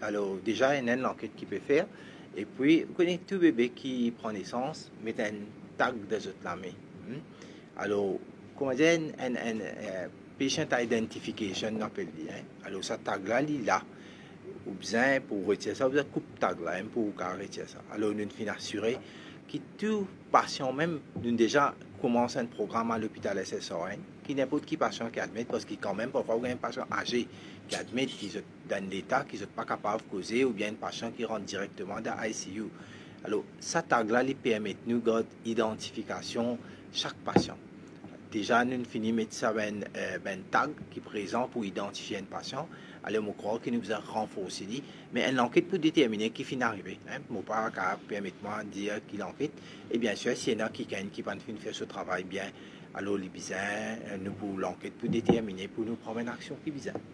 Alors, déjà, il y a une enquête qui peut faire. Et puis, vous connaissez tout bébé qui prend naissance, met un tag des autres la main. Hmm? Alors, comment dire, patient identification, on appelle bien. Alors, ce tag-là, il est là. Ou bien, pour retirer ça, vous avez coupe tag là, hein, pour retirer ça. Alors, nous finissons assurer que tout patient, même, nous déjà commence un programme à l'hôpital SSON, qui n'importe qui patient qui admet, parce qu'il quand même, parfois, il y a un patient âgé qui admet qu'ils sont dans l'état, qu'ils ne sont pas capables de causer, ou bien un patient qui rentre directement dans l'ICU. Alors, ça tag-là, il permet de nous garder l'identification de chaque patient. Déjà, nous finissons mettre ça un tag qui est présent pour identifier un patient. Alors, je crois que nous avons renforcé, mais une enquête pour déterminer qui finit arrivé. Hein, mon pas permettre-moi de dire qu'il enquête. Et bien sûr, s'il y en a qui va faire ce travail bien, alors les bizarres, nous pour l'enquête pour déterminer, pour nous prendre une action qui est bizarre.